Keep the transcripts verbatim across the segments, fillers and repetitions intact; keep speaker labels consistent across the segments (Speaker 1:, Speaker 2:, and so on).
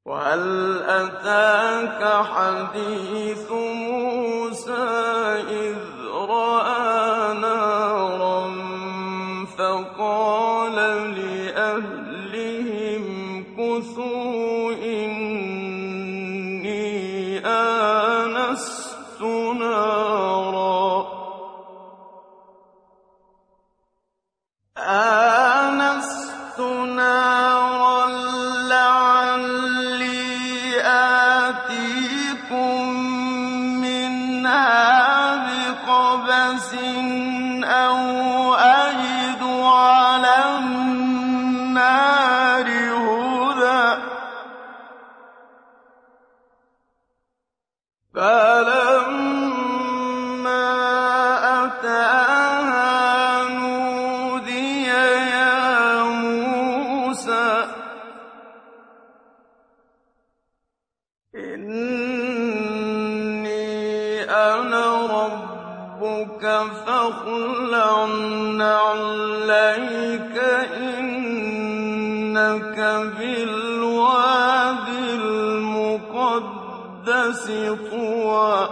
Speaker 1: وَهَلْ أَتَاكَ حَدِيثُ مُوسَىٰ إِذْ رَأَىٰ نَارًا فَقَالَ لِأَهْلِهِ امْكُثُوا إِنِّي آنَسْتُ نَارًا آنَسْتُ نَارًا لَّعَلِّي آتِيكُم مِّنْهَا بِقَبَسٍ أَوْ أَجِدُ عَلَى النَّارِ هُدًى فَلَمَّا أَتَاهَا نُودِيَ يَا مُوسَىٰ إِنِّي أَنَا رَبُّكَ فَاخْلَعْ نَعْلَيْكَ إِنَّكَ بِالْوَادِ الْمُقَدَّسِ طُوًى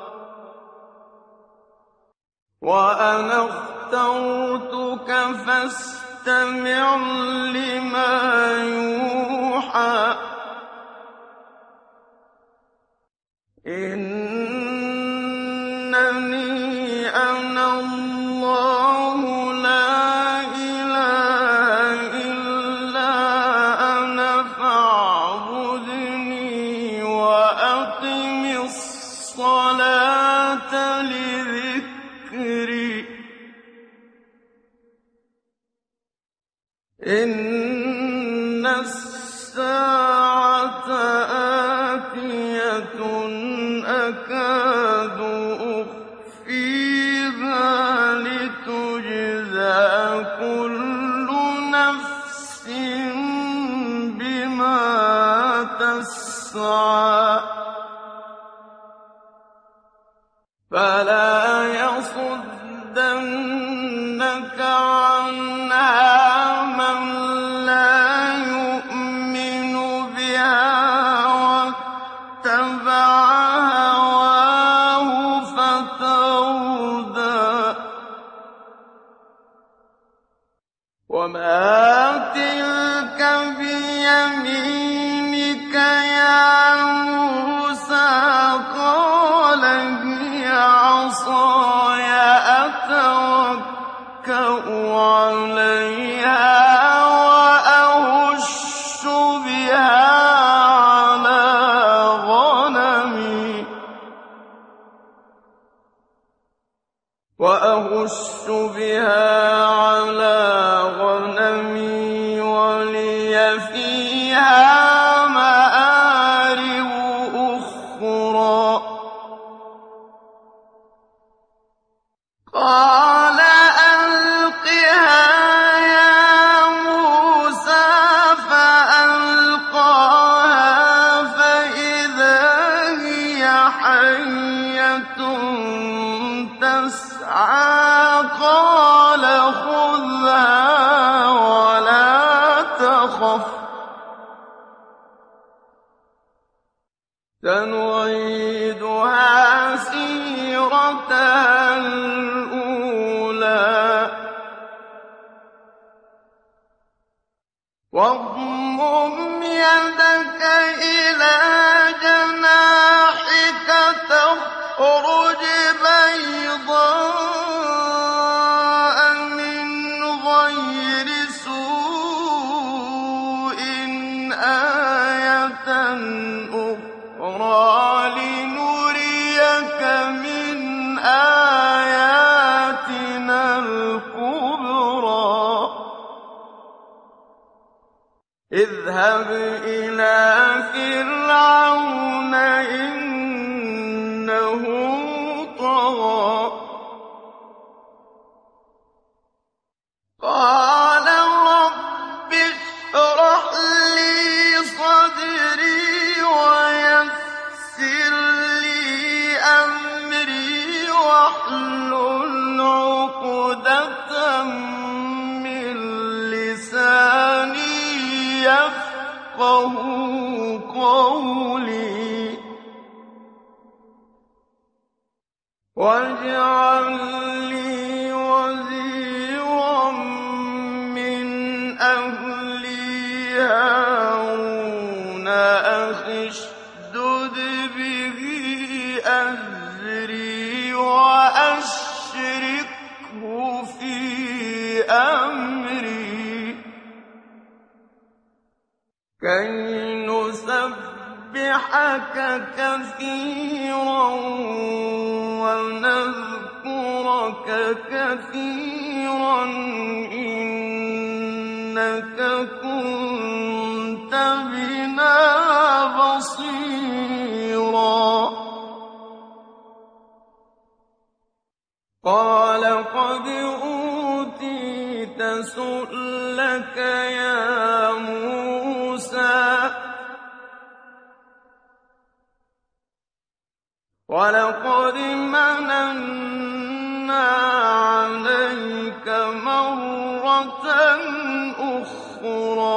Speaker 1: وَأَنَا اخْتَرْتُكَ فَاسْتَمِعْ لِمَا يُوحَىٰ إِنَّنِي أَنَا اللَّهُ لَا إِلَٰهَ إِلَّا أَنَا فَاعْبُدْنِي وَأَقِمِ الصَّلَاةَ لِذِكْرِي إِنَّ السَّاعَةَ آتِيَةٌ أَكَادُ أُخْفِيهَا لِتُجْزَىٰ كُلُّ نَفْسٍ بِمَا تَسْعَىٰ فَلَا يَصُدَّنَّكَ عَنْهَا مَن لَّا يُؤْمِنُ بِهَا وَاتَّبَعَ هَوَاهُ فَتَرْدَىٰ وَمَا تِلْكَ بِيَمِينِكَ يَا مُوسَىٰ قَالَ هِيَ عَصَايَ أَتَوَكَّأُ عَلَيْهَا وَأَهُشُّ بِهَا عَلَىٰ غَنَمِي وَأَهُشُّ بِهَا عَلَىٰ غَنَمِي وَلِيَ فِيهَا مَآرِبُ أُخْرَىٰ قَالَ أَلْقِهَا يَا مُوسَىٰ فَأَلْقَاهَا فَإِذَا هِيَ حَيَّةٌ تَسْعَىٰ قَالَ خُذْهَا وَلَا تَخَفْ سَنُعِيدُهَا سِيرَتَهَا الْأُولَىٰ وَاضْمُمْ يَدَكَ إِلَىٰ جَنَاحِكَ تَخْرُجْ بَيْضَاءَ مِنْ غَيْرِ سُوءٍ آيَةً أُخْرَىٰ لِنُرِيَكَ مِنْ آيَاتِنَا الْكُبْرَى اذْهَبْ إِلَىٰ فِرْعَوْنَ إِنَّهُ طَغَىٰ قَالَ رَبِّ اشْرَحْ لِي صَدْرِي وَيَسِّرْ لِي أَمْرِي وَاحْلُلْ عُقْدَةً مِّن لِّسَانِي يَفْقَهُوا يَفْقَهُوا قَوْلِي وَاجْعَل لِّي وَزِيرًا مِّنْ أَهْلِي هَارُونَ أَخِي اشْدُدْ بِهِ أَزْرِي وَأَشْرِكْهُ فِي أَمْرِي كَيْ نُسَبِّحَكَ كَثِيرًا وَنَذْكُرَكَ كَثِيرًا إِنَّكَ كُنتَ بِنَا بَصِيرًا قَالَ قَدْ أُوتِيتَ سُؤْلَكَ يَا مُوسَىٰ وَلَقَدْ مَنَنَّا عَلَيْكَ مَرَّةً أُخْرَىٰ